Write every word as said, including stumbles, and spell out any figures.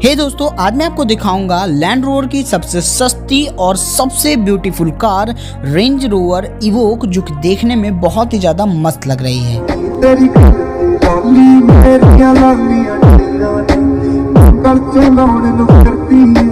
हे hey दोस्तों, आज मैं आपको दिखाऊंगा लैंड रोवर की सबसे सस्ती और सबसे beautiful car Range Rover Evoque, जो कि देखने में बहुत ही ज्यादा मस्त लग रही है।